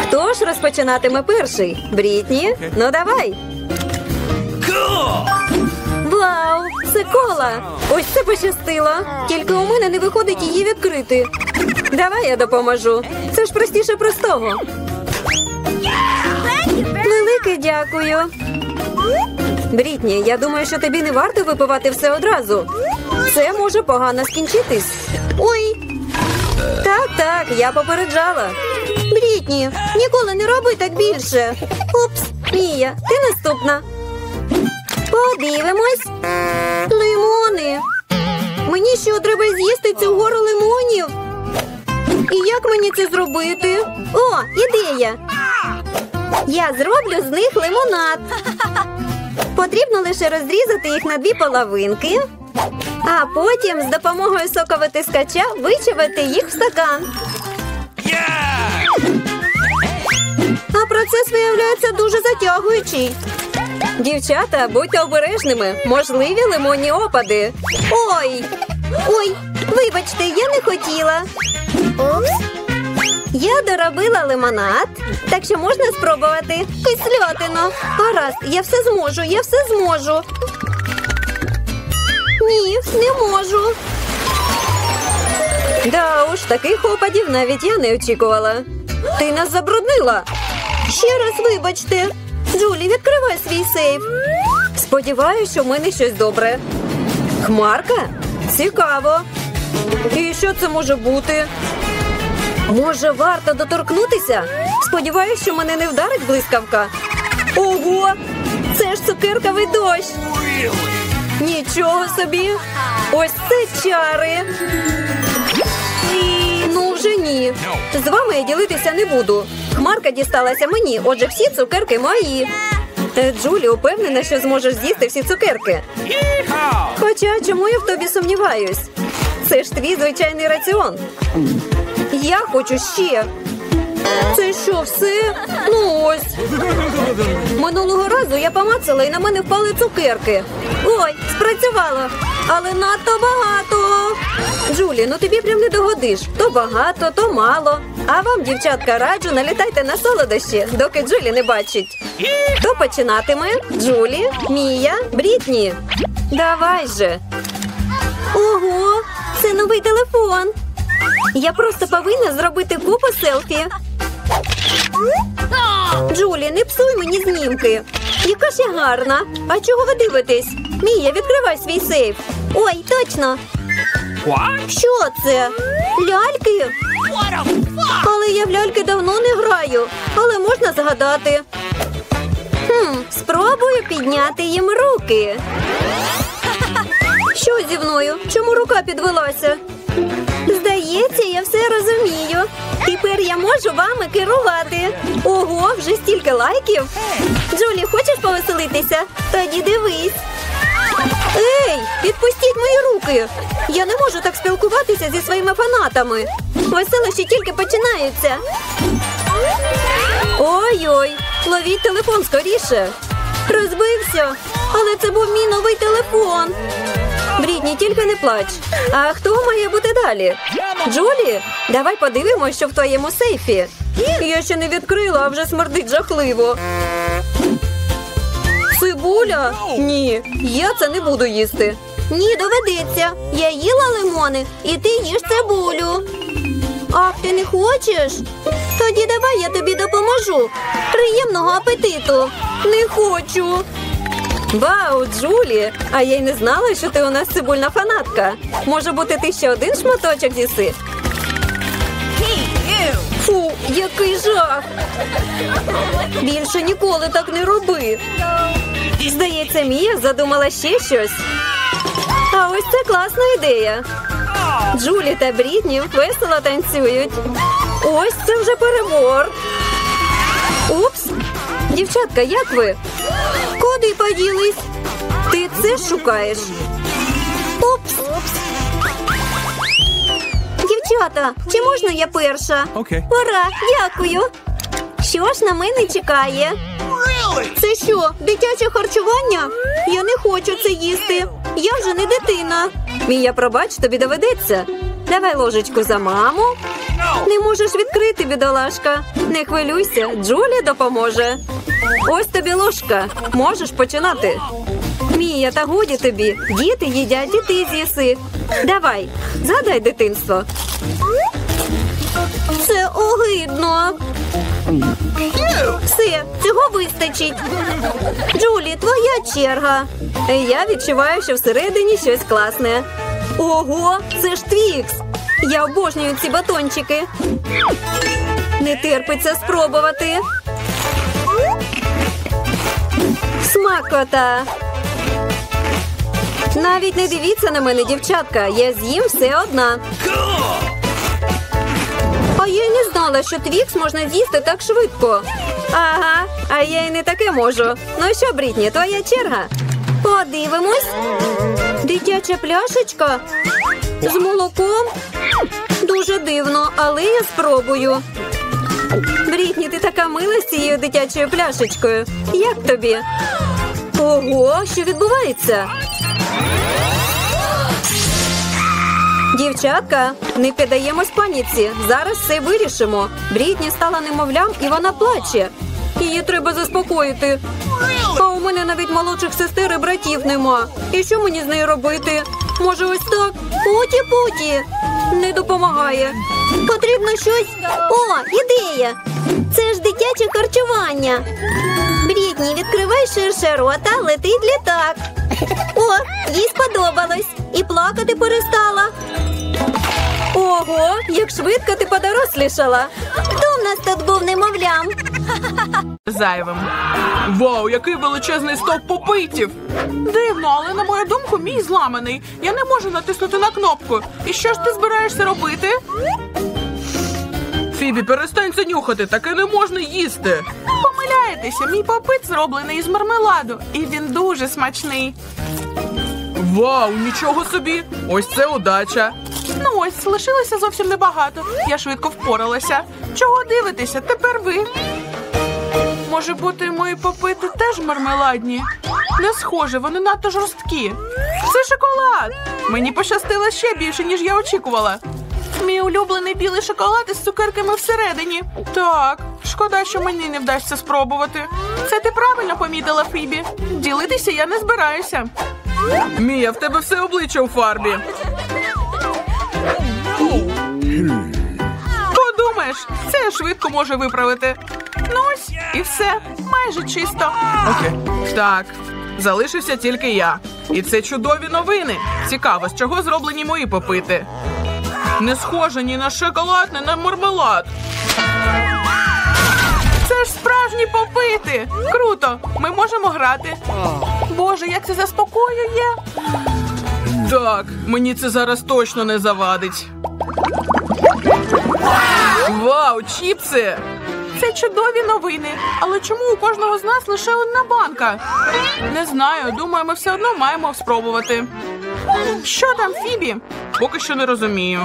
Хто ж розпочинатиме перший? Брітні? Ну давай. Вау, це кола. Ось це пощастило. Тільки у мене не виходить її відкрити. Давай я допоможу. Це ж простіше простого. Велике дякую. Брітні, я думаю, що тобі не варто випивати все одразу. Це може погано скінчитись. Ой. Так, я попереджала. Брітні, ніколи не роби так більше. Упс, Мія, ти наступна. Подивимось. Лимони. Мені що, треба з'їсти цю гору лимонів? І як мені це зробити? О, ідея. Я зроблю з них лимонад. Потрібно лише розрізати їх на 2 половинки, а потім з допомогою соковитискача вичавити їх в стакан. А процес виявляється дуже затягуючий. Дівчата, будьте обережними. Можливі лимонні опади. Ой, вибачте, я не хотіла. Упс. Я доробила лимонад, так що можна спробувати кислятину. Гаразд, я все зможу. Ні, не можу. Да уж, таких опадів навіть я не очікувала. Ти нас забруднила. Ще раз вибачте. Джулі, відкривай свій сейф. Сподіваюсь, що в мене щось добре. Хмарка? Цікаво. І що це може бути? Може, варто доторкнутися? Сподіваюсь, що мене не вдарить блискавка. Ого! Це ж цукерковий дощ! Нічого собі! Ось це чари! Ну, вже ні. З вами я ділитися не буду. Хмарка дісталася мені, отже, всі цукерки мої. Джулі, упевнена, що зможеш з'їсти всі цукерки. Хоча, чому я в тобі сумніваюсь? Це ж твій звичайний раціон. Я хочу ще. Це що, все? Ну ось. Минулого разу я помацала і на мене впали цукерки. Ой, спрацювало. Але надто багато. Джулі, ну тобі прям не догодиш. То багато, то мало. А вам, дівчатка, раджу, налітайте на солодощі, доки Джулі не бачить. Хто починатиме? Джулі, Мія, Брітні. Давай же. Ого, це новий телефон. Я просто повинна зробити купу селфі. Джулі, не псуй мені знімки. Яка ж я гарна. А чого ви дивитесь? Мія, відкривай свій сейф. Ой, точно. Що це? Ляльки? Але я в ляльки давно не граю. Але можна згадати. Спробую підняти їм руки. Що зі мною? Чому рука підвелася? Здається, я все розумію. Тепер я можу вами керувати. Ого, вже стільки лайків. Джулі, хочеш повеселитися? Тоді дивись. Ей, відпустіть мої руки. Я не можу так спілкуватися зі своїми фанатами. Веселощі тільки починаються. Ой-ой, ловіть телефон скоріше. Розбився, але це був мій новий телефон. Брітні, тільки не плач. А хто має бути далі? Джулі, давай подивимось, що в твоєму сейфі. Я ще не відкрила, а вже смердить жахливо. Цибуля? Ні, я це не буду їсти. Ні, доведеться. Я їла лимони, і ти їш цибулю. Ах, ти не хочеш? Тоді давай я тобі допоможу. Приємного апетиту. Не хочу. Вау, Джулі! А я й не знала, що ти у нас цибульна фанатка. Може бути, ти ще один шматочок з'їси? Фу, який жах! Більше ніколи так не роби. Здається, Мія задумала ще щось. А ось це класна ідея. Джулі та Брітні весело танцюють. Ось це вже перебор. Упс! Дівчатка, як ви? Куди поділись? Ти це шукаєш? Упс! Дівчата, чи можна я перша? Ура, дякую! Що ж на мене чекає? Це що, дитяче харчування? Я не хочу це їсти. Я вже не дитина. Мія, пробач, тобі доведеться. Давай ложечку за маму. Не можеш відкрити, бідолашка. Не хвилюйся, Джулі допоможе. Ось тобі ложка. Можеш починати. Мія, та годі тобі. Діти їдять, і ти з'їси. Давай, згадай дитинство. Це огидно. Все, цього вистачить. Джулі, твоя черга. Я відчуваю, що всередині щось класне. Ого, це ж Твікс. Я обожнюю ці батончики. Не терпиться спробувати. Смакота. Навіть не дивіться на мене, дівчатка. Я з'їм все одна. А я й не знала, що Твікс можна з'їсти так швидко. Ага, а я й не таке можу. Ну що, Брітні, твоя черга? Подивимось. Дитяча пляшечка з молоком. Дуже дивно, але я спробую. Брітні, ти така мила з цією дитячою пляшечкою. Як тобі? Ого, що відбувається? Дівчатка, не піддаємось паніці. Зараз все вирішимо. Брітні стала немовлям і вона плаче. Її треба заспокоїти. А у мене навіть молодших сестер і братів нема. І що мені з нею робити? Може ось так? Путі-путі. Не допомагає. Потрібно щось... О, ідея! Це ж дитяче харчування. Брітні, відкривай ширше рота, летить літак. О, їй сподобалось. І плакати перестала. Ого, як швидко ти подорослішала. Хто в нас тут був немовлям? Зайвим. Вау, який величезний стовп попитів! Дивно, але на мою думку, мій зламаний. Я не можу натиснути на кнопку. І що ж ти збираєшся робити? Фібі, перестань це нюхати, таке не можна їсти. Помиляєтеся, мій попит зроблений із мармеладу. І він дуже смачний. Вау, нічого собі! Ось це удача. Ну ось, лишилося зовсім небагато. Я швидко впоралася. Чого дивитеся? Тепер ви. Може бути, мої попити теж мармеладні? Не схоже, вони надто жорсткі. Це шоколад! Мені пощастило ще більше, ніж я очікувала. Мій улюблений білий шоколад із цукерками всередині. Так, шкода, що мені не вдасться спробувати. Це ти правильно помітила, Фібі. Ділитися я не збираюся. Мія, в тебе все обличчя у фарбі. Подумаєш, це я швидко можу виправити. Ну ось, і все. Майже чисто. Окей. Так, залишився тільки я. І це чудові новини. Цікаво, з чого зроблені мої попити. Не схоже ні на шоколад, ні на мармелад. Це ж справжні попити. Круто, ми можемо грати. Боже, як це заспокоює. Так, мені це зараз точно не завадить. Вау, чіпси! Це чудові новини. Але чому у кожного з нас лише одна банка? Не знаю, думаю, ми все одно маємо спробувати. Що там, Фібі? Поки що не розумію.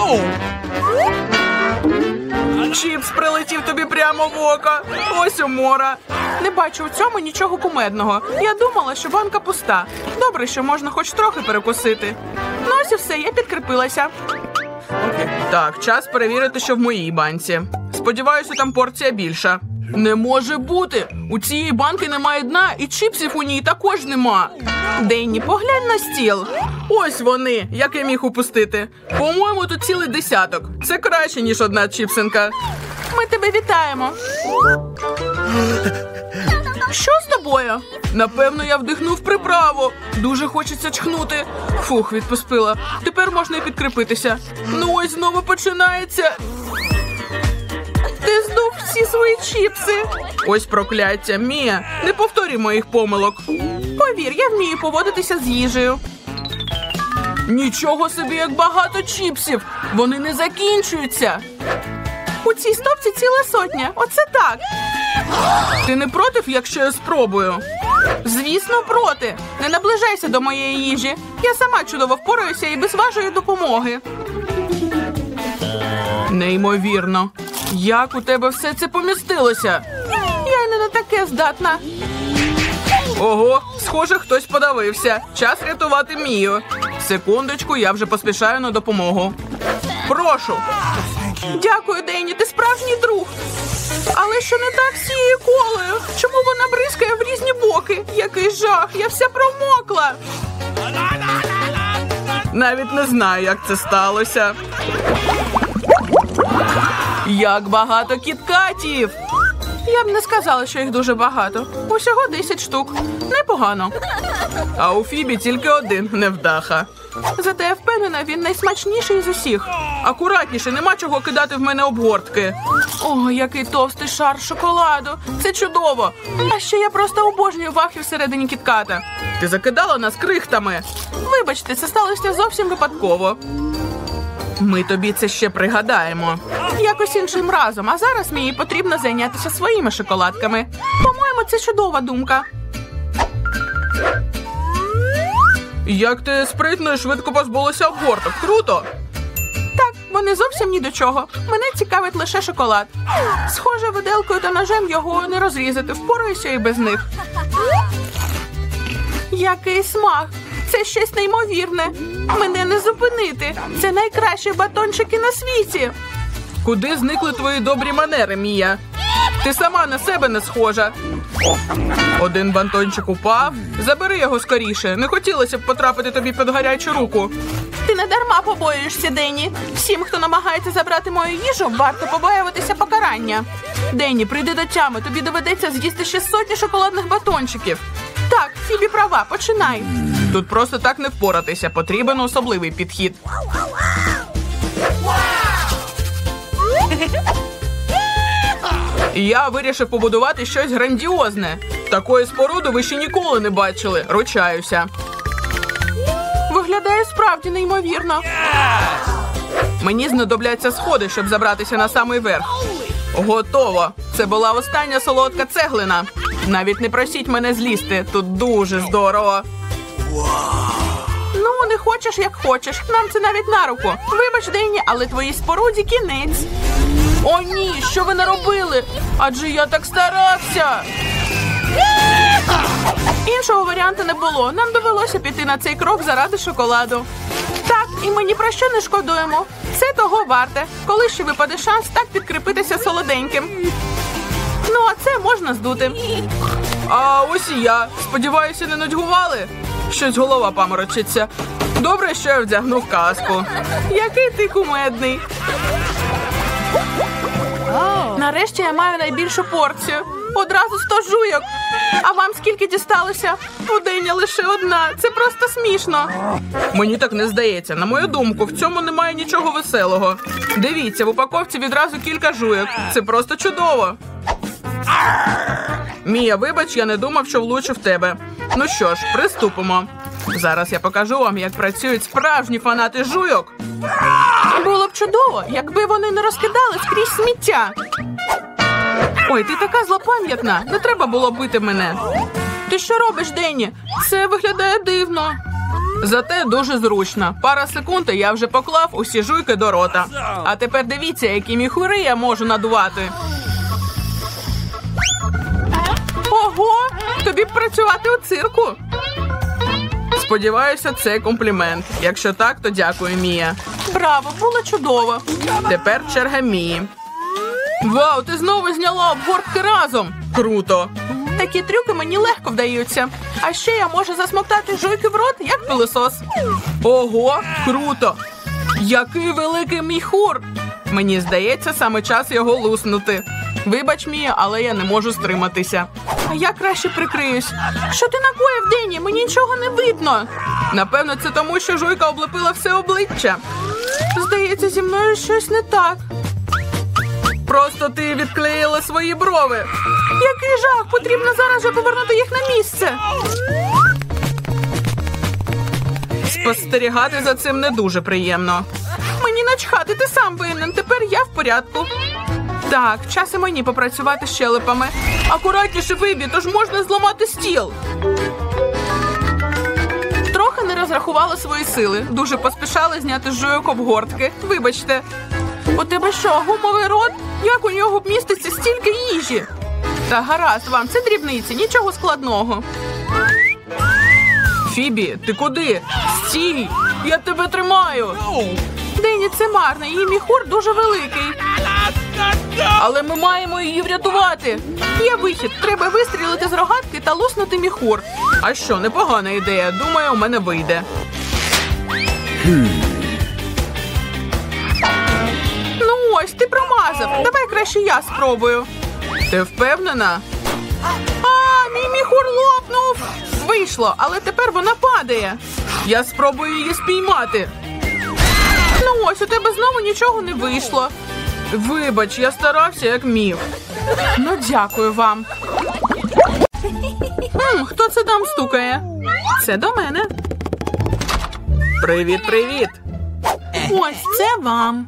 Чіпс прилетів тобі прямо в око. Ось умора. Не бачу у цьому нічого кумедного. Я думала, що банка пуста. Добре, що можна хоч трохи перекусити. Ну ось і все, я підкріпилася. Так, час перевірити, що в моїй банці. Сподіваюся, там порція більша. Не може бути! У цієї банки немає дна, і чіпсів у ній також нема. Денні, поглянь на стіл. Ось вони, як я міг упустити. По-моєму, тут цілий десяток. Це краще, ніж одна чіпсинка. Ми тебе вітаємо. Що з тобою? Напевно, я вдихнув приправу. Дуже хочеться чхнути. Фух, відпустила. Тепер можна і підкріпитися. Ну ось знову починається. Ти здув всі свої чіпси. Ось прокляття. Мія, не повторюй моїх помилок. Повір, я вмію поводитися з їжею. Нічого собі, як багато чіпсів. Вони не закінчуються. У цій стопці ціла сотня. Оце так. Ти не проти, якщо я спробую? Звісно, проти. Не наближайся до моєї їжі. Я сама чудово впораюся і без вашої допомоги. Неймовірно. Як у тебе все це помістилося? Я не на таке здатна. Ого, схоже, хтось подавився. Час рятувати Мію. Секундочку, я вже поспішаю на допомогу. Прошу. Дякую, Денні, ти справжній друг. Але що не так з цією колою? Чому вона бризкає в різні боки? Який жах, я вся промокла. Навіть не знаю, як це сталося. Як багато кіткатів! Я б не сказала, що їх дуже багато. Усього 10 штук. Непогано. А у Фібі тільки один невдаха. Зате я впевнена, він найсмачніший з усіх. Акуратніше, нема чого кидати в мене обгортки. О, який товстий шар шоколаду. Це чудово. А ще я просто обожнюю вахи всередині кітката. Ти закидала нас крихтами. Вибачте, це сталося зовсім випадково. Ми тобі це ще пригадаємо. Якось іншим разом. А зараз мені потрібно зайнятися своїми шоколадками. По-моєму, це чудова думка. Як ти спритно і швидко позбулася обгорток. Круто! Так, вони зовсім ні до чого. Мене цікавить лише шоколад. Схоже, виделкою та ножем його не розрізати. Впораюся і без них. Який смак! Це щось неймовірне. Мене не зупинити. Це найкращі батончики на світі. Куди зникли твої добрі манери, Мія? Ти сама на себе не схожа. Один батончик упав. Забери його скоріше. Не хотілося б потрапити тобі під гарячу руку. Ти не дарма побоюєшся, Денні. Всім, хто намагається забрати мою їжу, варто побоюватися покарання. Денні, прийди до тями. Тобі доведеться з'їсти ще сотні шоколадних батончиків. Так, Фібі права, починай. Тут просто так не впоратися. Потрібен особливий підхід. Я вирішив побудувати щось грандіозне. Такої споруди ви ще ніколи не бачили. Ручаюся. Виглядає справді неймовірно. Мені знадобляться сходи, щоб забратися на самий верх. Готово. Це була остання солодка цеглина. Навіть не просіть мене злізти. Тут дуже здорово. Ну, не хочеш, як хочеш. Нам це навіть на руку. Вибач, Денні, але твоїй споруді кінець. О, ні, що ви наробили? Адже я так старався. Іншого варіанту не було. Нам довелося піти на цей крок заради шоколаду. Так, і ми ні про що не шкодуємо. Це того варте. Коли ще випаде шанс так підкріпитися солоденьким. Ну, а це можна здути. А ось і я. Сподіваюся, не нудьгували? Щось голова паморочиться. Добре, що я вдягнув каску. Який ти кумедний. Нарешті я маю найбільшу порцію. Одразу 100 жуйок. А вам скільки дісталося? У Денні лише одна. Це просто смішно. Мені так не здається. На мою думку, в цьому немає нічого веселого. Дивіться, в упаковці відразу кілька жуйок. Це просто чудово. Мія, вибач, я не думав, що влучу в тебе. Ну що ж, приступимо. Зараз я покажу вам, як працюють справжні фанати жуйок. Було б чудово, якби вони не розкидали скрізь сміття. Ой, ти така злопам'ятна. Не треба було бити мене. Ти що робиш, Денні? Це виглядає дивно. Зате дуже зручно. Пара секунд, і я вже поклав усі жуйки до рота. А тепер дивіться, які міхури я можу надувати. Ого! Тобі б працювати у цирку. Сподіваюся, це комплімент. Якщо так, то дякую, Мія. Браво, було чудово. Тепер черга Мії. Вау, ти знову зняла обгортки разом. Круто. Такі трюки мені легко вдаються. А ще я можу засмоктати жуйки в рот, як пилосос. Ого, круто. Який великий міхур. Мені здається, саме час його луснути. Вибач, Мія, але я не можу стриматися. А я краще прикриюсь. Що ти накоїв, Денні? Мені нічого не видно. Напевно, це тому, що жуйка облепила все обличчя. Здається, зі мною щось не так. Просто ти відклеїла свої брови. Який жах! Потрібно зараз же повернути їх на місце. Спостерігати за цим не дуже приємно. Мені начхати, ти сам винен. Тепер я в порядку. Так, час і мені попрацювати щелепами. Акуратніше, Фібі, тож можна зламати стіл. Трохи не розрахувала свої сили. Дуже поспішала зняти з жуйок обгортки. Вибачте. У тебе що, гумовий рот? Як у нього міститься стільки їжі? Та гаразд вам, це дрібниці, нічого складного. Фібі, ти куди? Стій! Я тебе тримаю! Денні, Дженні це марно, її міхур дуже великий. Але ми маємо її врятувати. Є вихід, треба вистрілити з рогатки та луснути міхур. А що, непогана ідея, думаю, у мене вийде. Ну ось, ти промазав. Давай краще я спробую. Ти впевнена? А, мій міхур лопнув. Вийшло, але тепер вона падає. Я спробую її спіймати. Ну ось, у тебе знову нічого не вийшло. Вибач, я старався як міг. Ну, дякую вам. Хто це там стукає? Це до мене. Привіт, привіт. Ось це вам.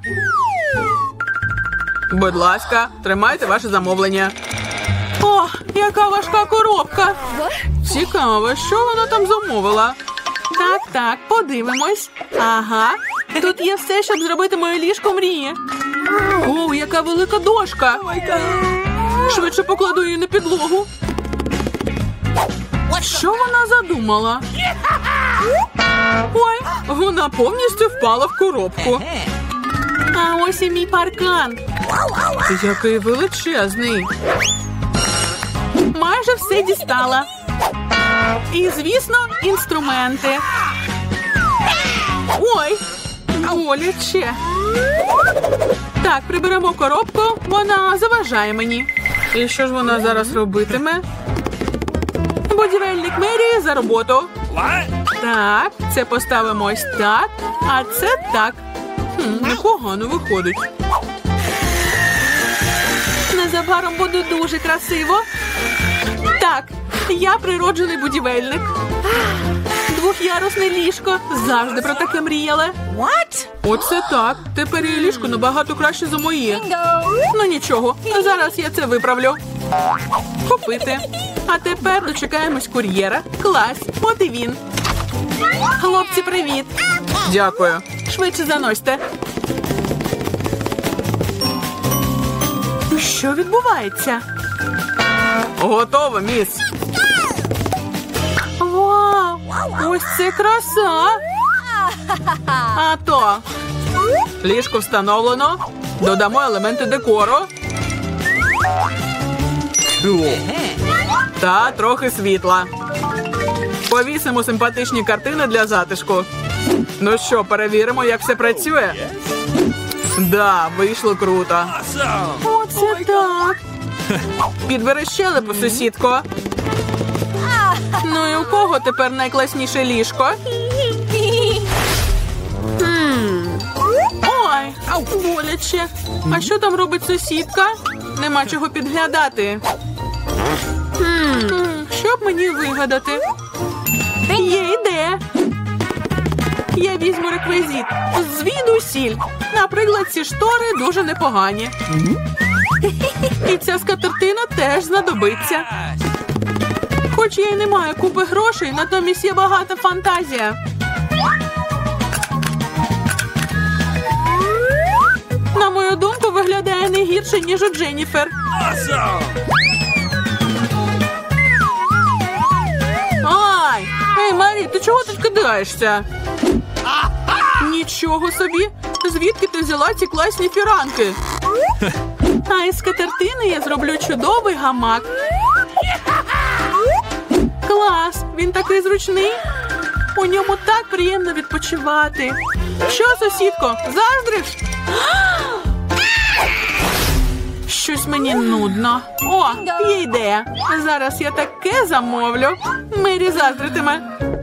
Будь ласка, тримайте ваше замовлення. О, яка важка коробка. Цікаво, що вона там замовила? Так, подивимось. Ага, тут є все, щоб зробити моє ліжко мрії. О, яка велика дошка. Швидше покладу її на підлогу. Що вона задумала? Ой, вона повністю впала в коробку. А ось і мій паркан. Який величезний. Майже все дістала. І, звісно, інструменти. Ой, боляче. Так, приберемо коробку, вона заважає мені. І що ж вона зараз робитиме? Будівельник мерії за роботу. Так, це поставимо ось так, а це так. Непогано виходить. Незабаром буде дуже красиво. Так, я природжений будівельник. Двох'ярусне ліжко. Завжди про таке мріяла. Оце так. Тепер її ліжко набагато краще за моє. Ну нічого, зараз я це виправлю. Купити. А тепер дочекаємось кур'єра. Клас, от і він. Хлопці, привіт. Дякую. Швидше заносьте. Що відбувається? Готово, міс. Вау! Ось це краса! А то. Ліжко встановлено. Додамо елементи декору. Та трохи світла. Повісимо симпатичні картини для затишку. Ну що, перевіримо, як все працює? Да, вийшло круто. Оце так. Підбери щелепу, сусідко. Ну і у кого тепер найкласніше ліжко? Ой, боляче. А що там робить сусідка? Нема чого підглядати. Що б мені вигадати? Є ідея. Я візьму реквізит. Звідусіль. Наприклад, ці штори дуже непогані. І ця скатертина теж знадобиться. Хоч я й не маю купи грошей, натомість є багата фантазія. На мою думку, виглядає не гірше, ніж у Дженніфер. Ай! Ей, Марі, ти чого тут кидаєшся? Нічого собі! Звідки ти взяла ці класні фіранки? А із скатертини я зроблю чудовий гамак. Клас! Він такий зручний. У ньому так приємно відпочивати. Що, сусідко, заздриш? Щось мені нудно. О, є ідея. Зараз я таке замовлю. Мері заздритиме.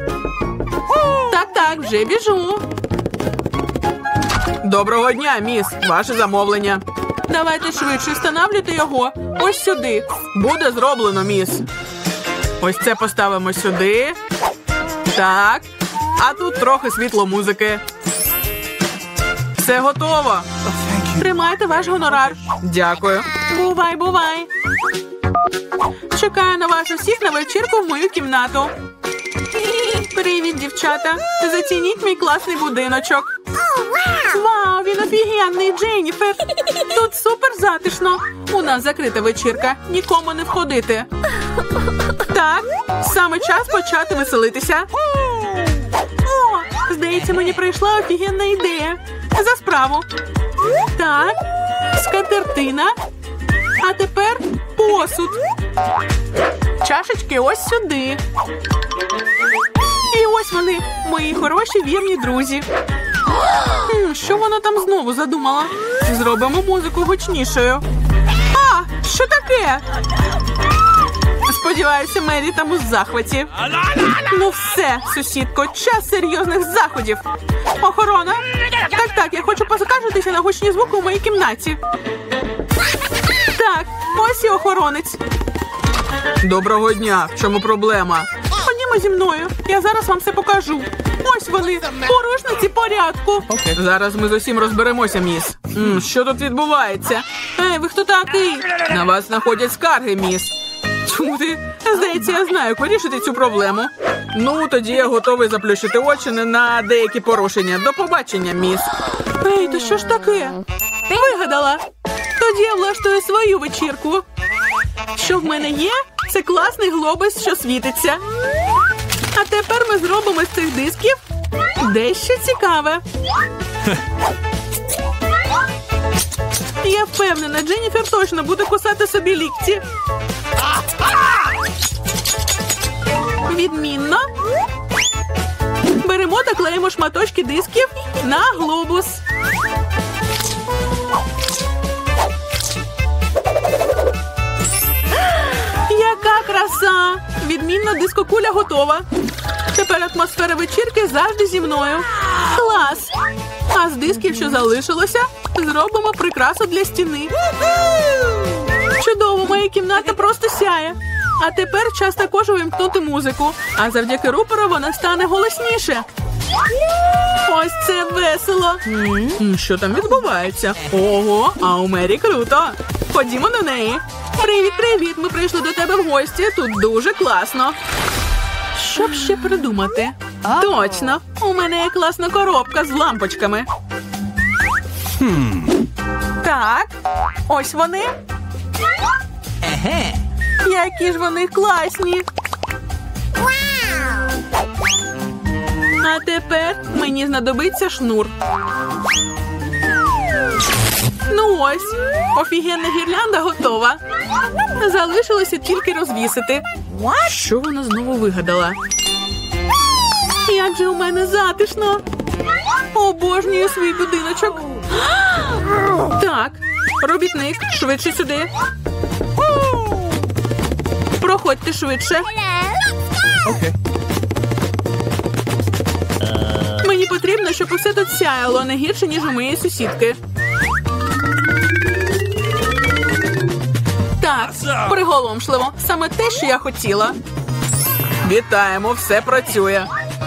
Так, вже біжу. Доброго дня, міс. Ваше замовлення. Давайте швидше встановлюйте його. Ось сюди. Буде зроблено, міс. Ось це поставимо сюди. Так. А тут трохи світломузики. Все готово. Тримайте ваш гонорар. Дякую. Бувай. Чекаю на вас усіх на вечірку в мою кімнату. Привіт, дівчата. Зацініть мій класний будиночок. Вау, він офігенний, Дженніфер. Тут супер затишно. У нас закрита вечірка. Нікому не входити. Так, саме час почати веселитися. О, здається, мені прийшла офігенна ідея. За справу. Так, скатертина. А тепер посуд. Чашечки ось сюди. І ось вони, мої хороші вірні друзі. Що вона там знову задумала? Зробимо музику гучнішою. А, що таке? Сподіваюся, Мері там у захваті. Ну все, сусідко, час серйозних заходів. Охорона? Так, я хочу поскаржитися на гучні звуки у моїй кімнаті. Так, ось і охоронець. Доброго дня, в чому проблема? Ходімо зі мною, я зараз вам все покажу. Ось вони, порушниці порядку. Зараз ми з усім розберемося, міс. Що тут відбувається? Ей, ви хто такий? На вас находять скарги, міс. Чому ти? Здається, я знаю, як вирішити цю проблему. Ну, тоді я готовий заплющити очі на деякі порушення. До побачення, міс. Ей, то що ж таке? Вигадала. Тоді я влаштую свою вечірку. Що в мене є? Це класний глобус, що світиться. А тепер ми зробимо з цих дисків дещо цікаве. Я впевнена, Дженніфер точно буде кусати собі лікті. Відмінно. Беремо та клеїмо шматочки дисків на глобус. Яка краса! Відмінно, дискокуля готова. Тепер атмосфера вечірки завжди зі мною. Клас! А з дисків, що залишилося, зробимо прикрасу для стіни. Чудово, моя кімната просто сяє. А тепер час також увімкнути музику. А завдяки рупору вона стане голосніше. Ось це весело. Що там відбувається? Ого, а у Мері круто. Ходімо до неї. Привіт, ми прийшли до тебе в гості. Тут дуже класно. Що б ще придумати? Точно, у мене є класна коробка з лампочками. Так, ось вони. Які ж вони класні. А тепер мені знадобиться шнур. Ну ось, офігенна гірлянда готова. Залишилося тільки розвісити. Що вона знову вигадала? Як же у мене затишно. Обожнюю свій будиночок. Так, робітник, швидше сюди. Проходьте швидше. Мені потрібно, щоб усе тут сяяло не гірше, ніж у моєї сусідки. Так, приголомшливо. Саме те, що я хотіла. Вітаємо, все працює.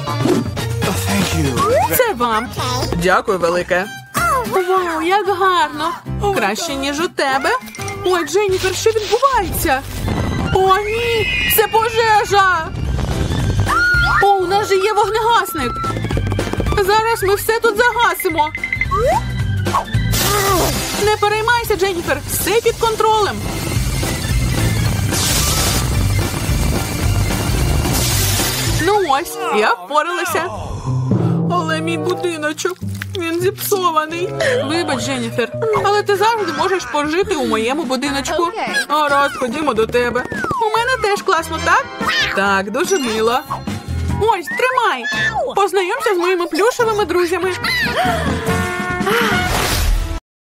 Це вам. Дякую, велике. Вау, як гарно. Краще, ніж у тебе. Ой, Дженніфер, що відбувається? О, ні, це пожежа. О, у нас же є вогнегасник. Зараз ми все тут загасимо. Не переймайся, Дженніфер, все під контролем. Ну ось, я впоралася. Але мій будиночок, він зіпсований. Вибач, Дженніфер, але ти завжди можеш пожити у моєму будиночку. Гаразд, ходімо до тебе. У мене теж класно, так? Так, дуже мило. Ось, тримай. Познайомся з моїми плюшевими друзями.